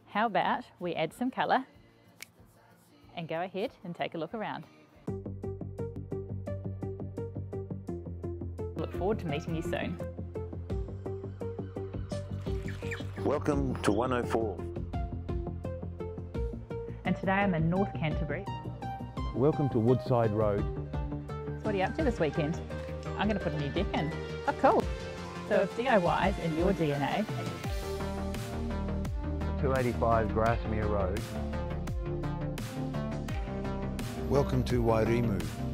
How about we add some colour and go ahead and take a look around. Look forward to meeting you soon. Welcome to 104. And today I'm in North Canterbury. Welcome to Woodside Road. So what are you up to this weekend? I'm going to put a new deck in. Oh, cool. So if DIY is in your DNA. 285 Grassmere Road. Welcome to Wairimu.